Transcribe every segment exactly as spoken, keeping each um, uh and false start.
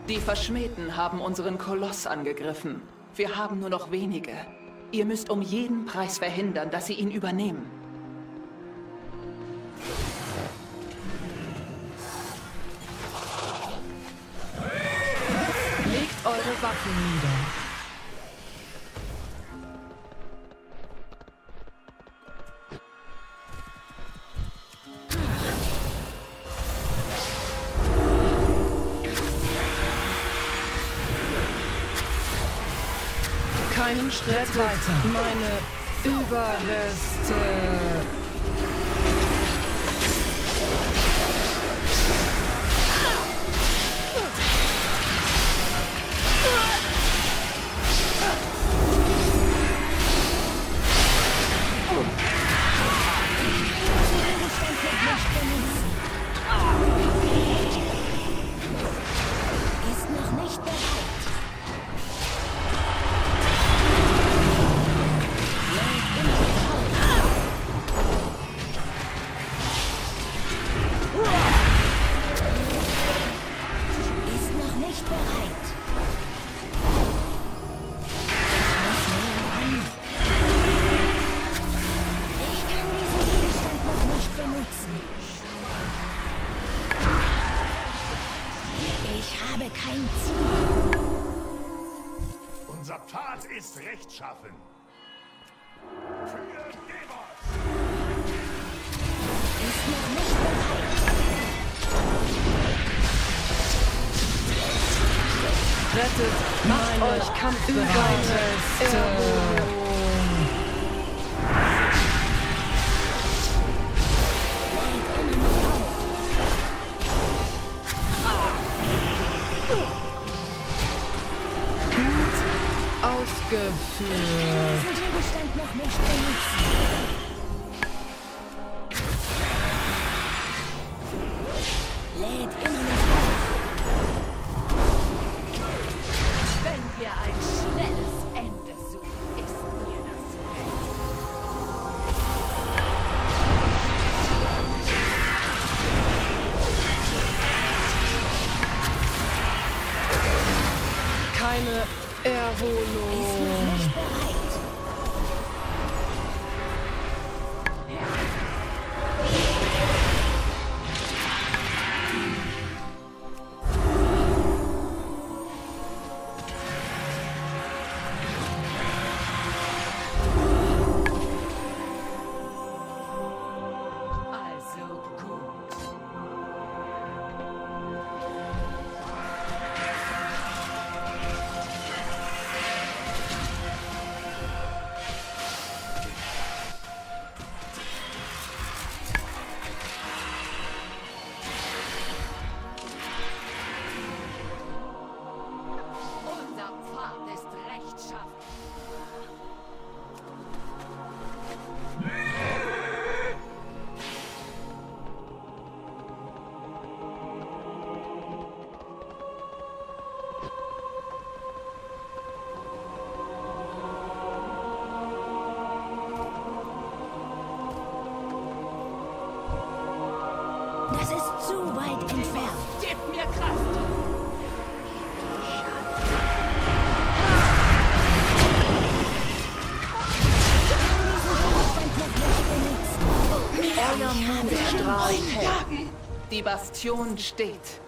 Die Verschmähten haben unseren Koloss angegriffen. Wir haben nur noch wenige. Ihr müsst um jeden Preis verhindern, dass sie ihn übernehmen. Legt eure Waffen nieder. Keinen Schritt weiter. Meine Überreste. Ist noch nicht bereit. Kein Ziel. Unser Pfad ist rechtschaffen. Für Devos! Ist noch nicht bereit. Rettet macht euch kampfbereit. Ausgeführt. Den Gegenstand noch nicht benutzen. Lädt immer noch auf. Wenn wir ein schnelles Ende suchen, ist mir das recht. Keine Erholung. Ist noch nicht bereit. Also gut. Unser Pfad ist rechtschaffen. Das ist zu weit entfernt. Gib mir Kraft! Euer Mondstrahl fällt. Die Bastion steht.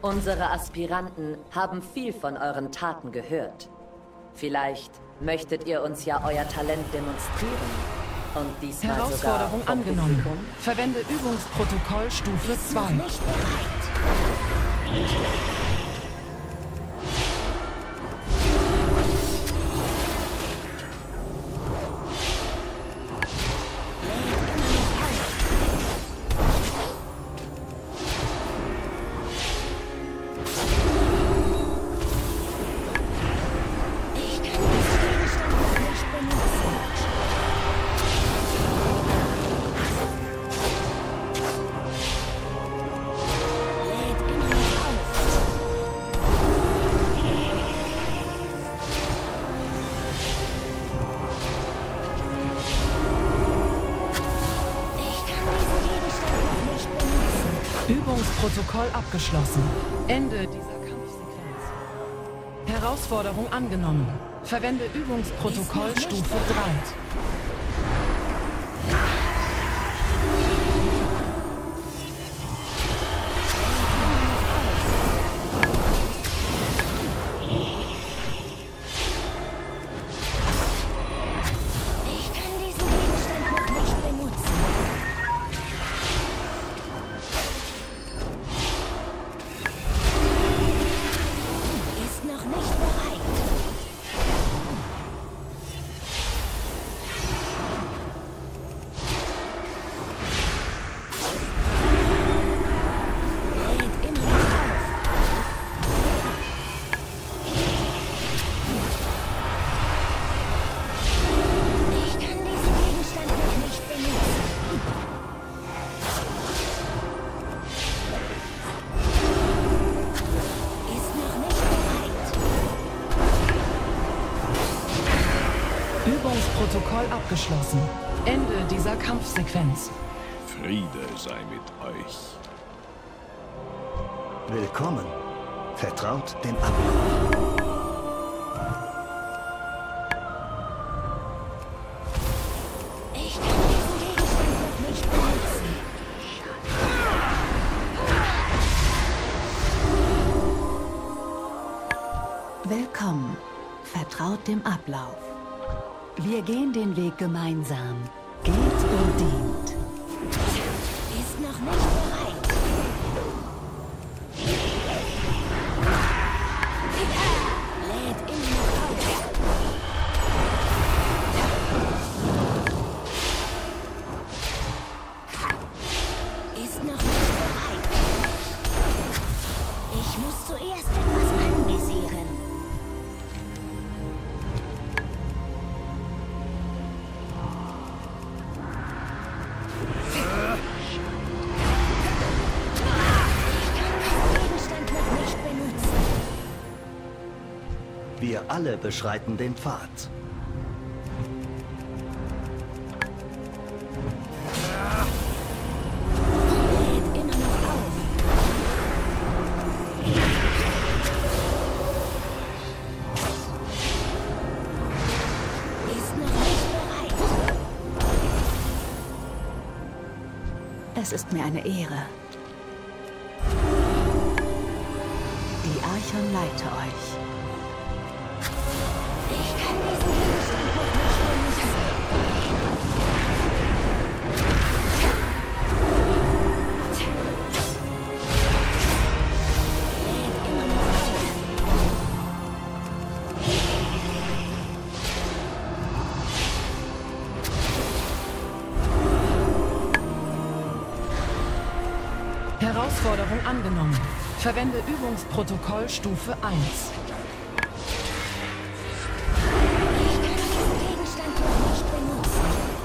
Unsere Aspiranten haben viel von euren Taten gehört. Vielleicht möchtet ihr uns ja euer Talent demonstrieren. Und diesmal Herausforderung sogar vom angenommen. Publikum. Verwende Übungsprotokoll Stufe zwei. Nicht bereit. Übungsprotokoll abgeschlossen. Ende dieser Kampfsequenz. Herausforderung angenommen. Verwende Übungsprotokoll Stufe drei. Ich kann diesen Gegenstand noch nicht benutzen. Ist noch nicht bereit. Lädt immer noch auf. Ich kann diesen Gegenstand noch nicht benutzen. Ist noch nicht bereit. Übungsprotokoll abgeschlossen. Ende dieser Kampfsequenz. Friede sei mit euch. Willkommen. Vertraut dem Ablauf. Ich kann diesen Gegenstand noch nicht benutzen. Willkommen. Vertraut dem Ablauf. Wir gehen den Weg gemeinsam. Geht und dient. Ist noch nicht bereit. Lädt immer noch auf. Ist noch nicht bereit. Ich muss zuerst etwas anvisieren. Gegenstand noch nicht benutzen. Wir alle beschreiten den Pfad. Lädt immer noch auf. Ist noch nicht bereit. Es ist mir eine Ehre. Die Archon leite euch. Ich kann diesen Gegenstand noch nicht benutzen. Lädt immer noch auf. Herausforderung angenommen. Verwende Übungsprotokoll Stufe eins. Ich kann diesen Gegenstand noch nicht benutzen.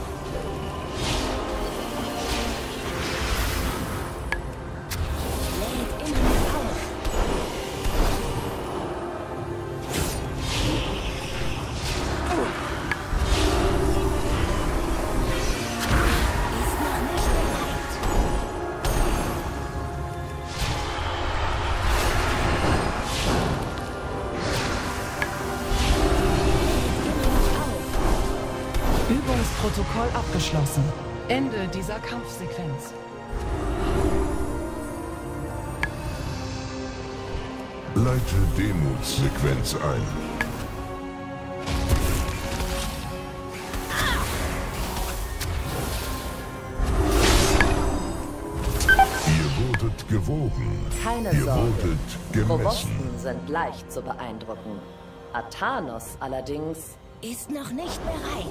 Lädt immer noch auf. Ist noch nicht bereit. Übungsprotokoll abgeschlossen. Ende dieser Kampfsequenz. Leite Demutssequenz ein. Ihr wurdet gewogen. Keine Ihr Sorge. wurdet gemessen. Probosten sind leicht zu beeindrucken. Athanos allerdings... Ist noch nicht bereit.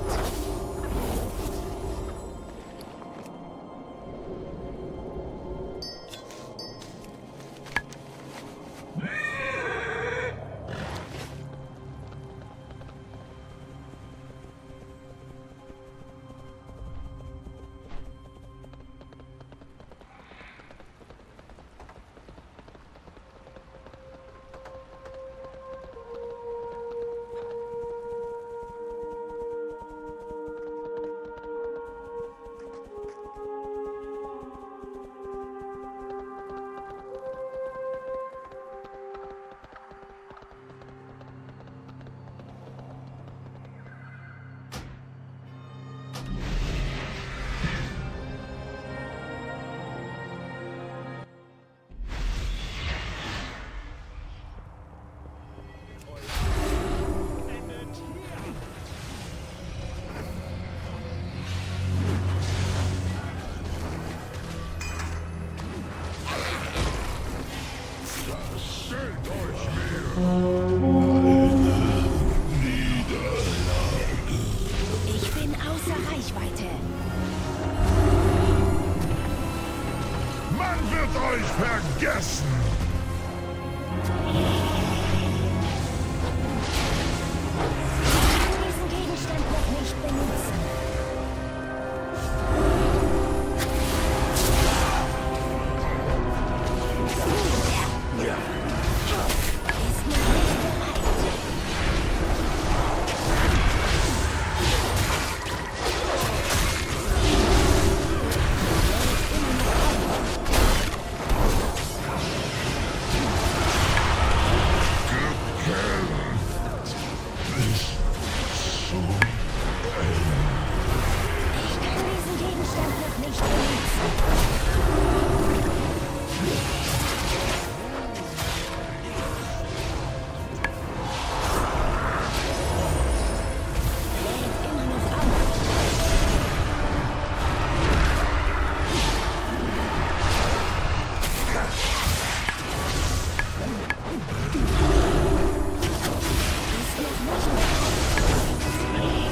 Ich bin außer Reichweite. Man wird euch vergessen! Diesen Gegenstand noch nicht benutzen. Ist noch nicht bereit. Ich kann diesen Gegenstand noch nicht benutzen. Lädt immer noch auf. Ist noch nicht bereit.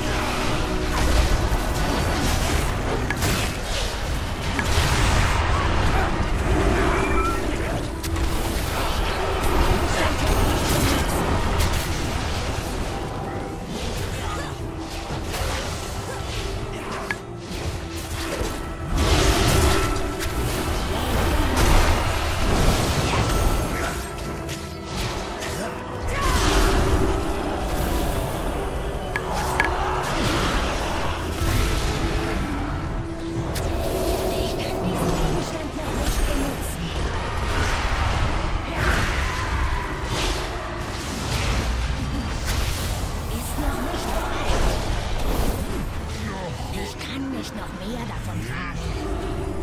Ich kann diesen Gegenstand noch nicht benutzen. Ist noch nicht bereit. Ich kann nicht noch mehr davon tragen.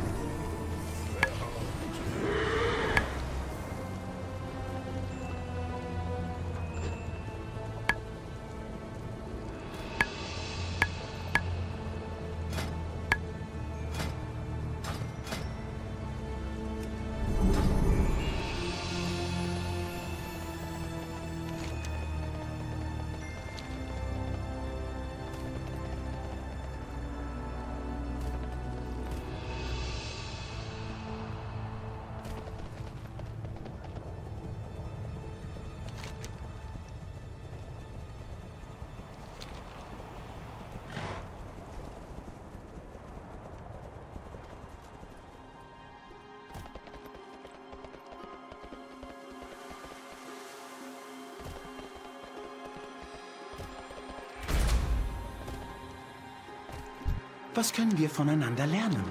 Was können wir voneinander lernen?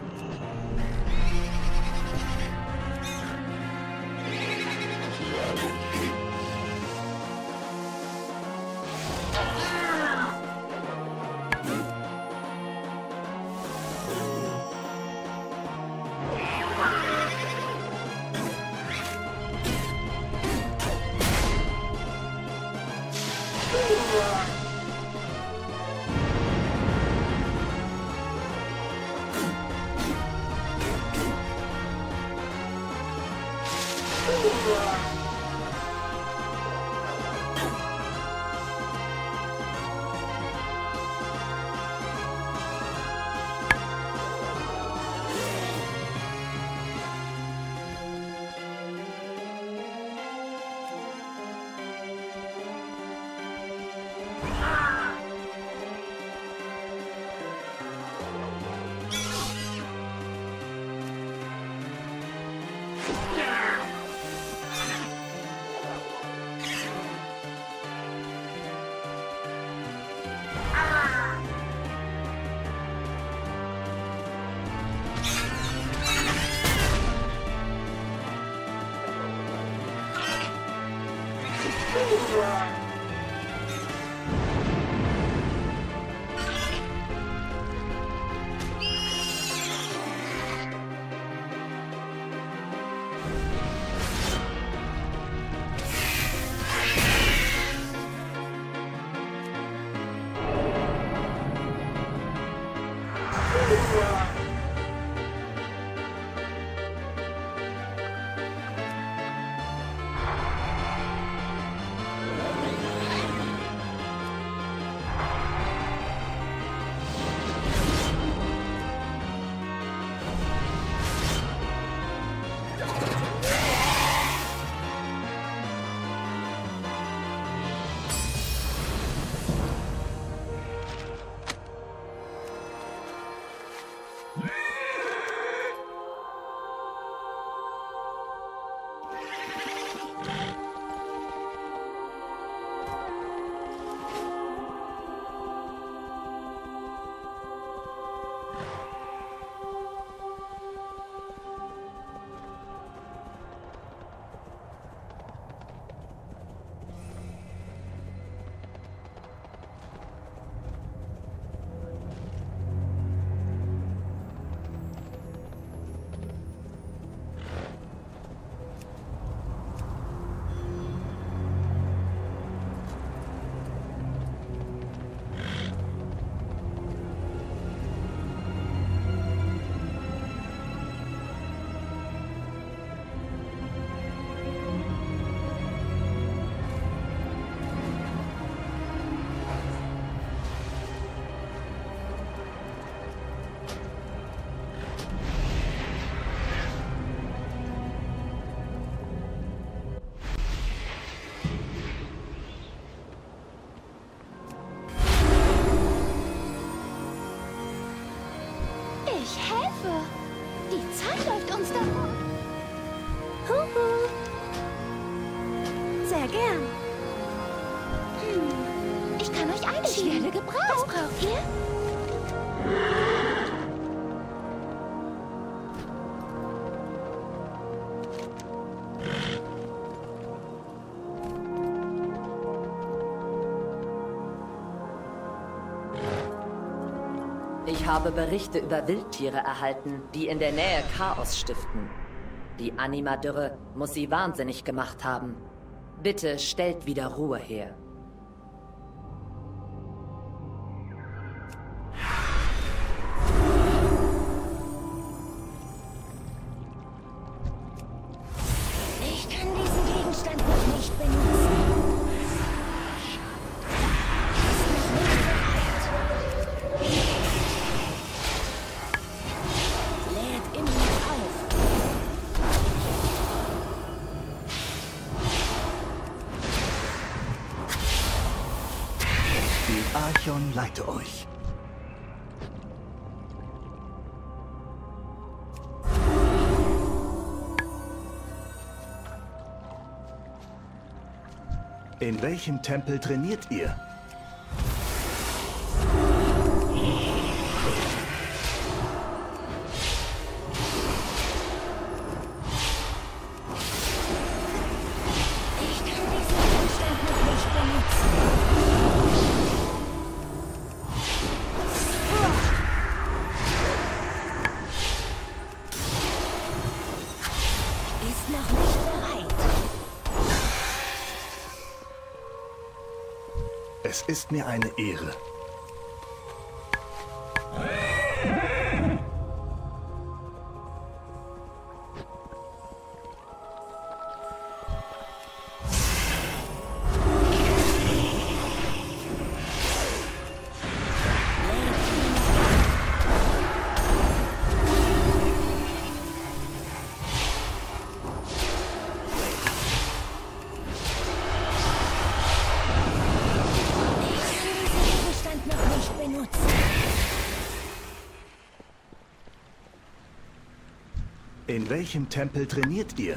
Ich helfe. Die Zeit läuft uns davon. Huhu. Sehr gern. Hm. Ich kann euch einschieben. Ich werde gebraucht. Was braucht ihr? Ich habe Berichte über Wildtiere erhalten, die in der Nähe Chaos stiften. Die Animadürre muss sie wahnsinnig gemacht haben. Bitte stellt wieder Ruhe her. Ich kann diesen Gegenstand noch nicht benutzen. Archon leite euch. In welchem Tempel trainiert ihr? Es ist mir eine Ehre. In welchem Tempel trainiert ihr?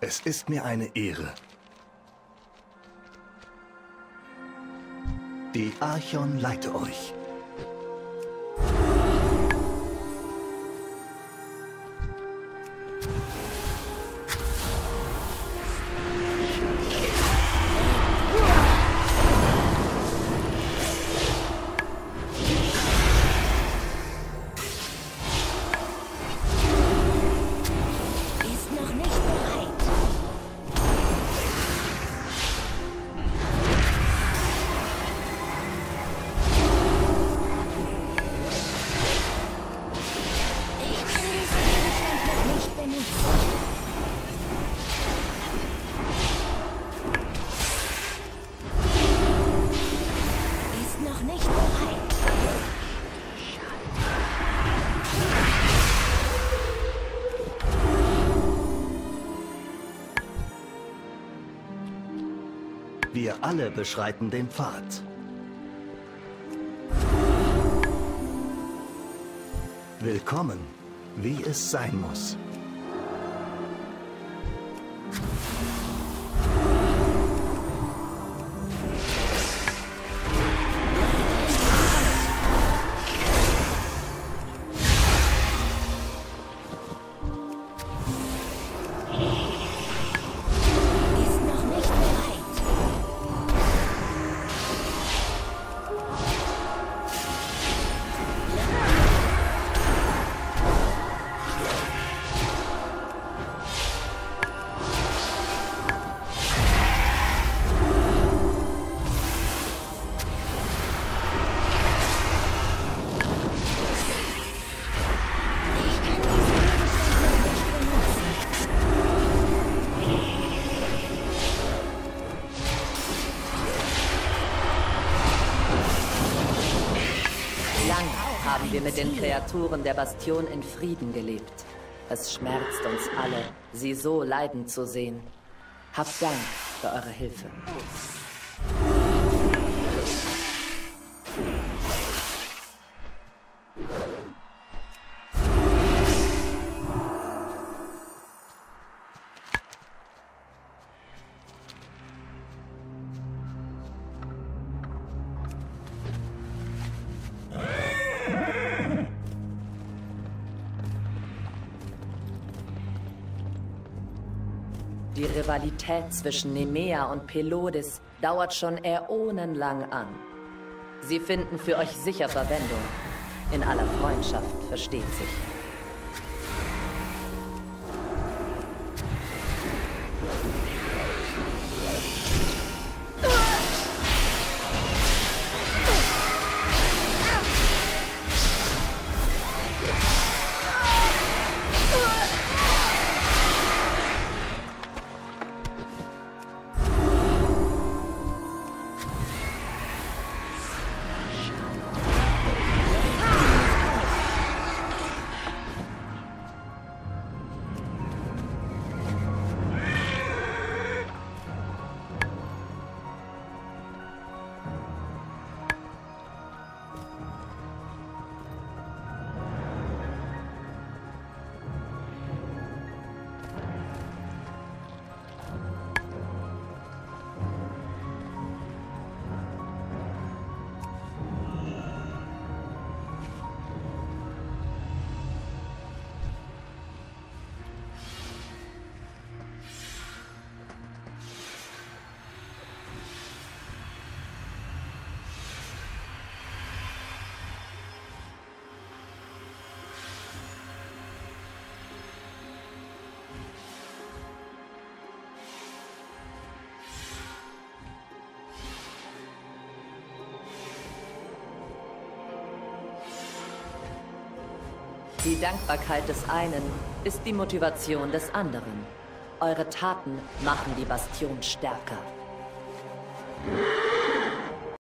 Es ist mir eine Ehre. Die Archon leite euch. Wir alle beschreiten den Pfad. Willkommen, wie es sein muss. Haben wir mit den Kreaturen der Bastion in Frieden gelebt. Es schmerzt uns alle, sie so leiden zu sehen. Habt Dank für eure Hilfe. Die Rivalität zwischen Nemea und Pelodis dauert schon äonenlang an. Sie finden für euch sicher Verwendung. In aller Freundschaft, versteht sich. Die Dankbarkeit des einen ist die Motivation des anderen. Eure Taten machen die Bastion stärker.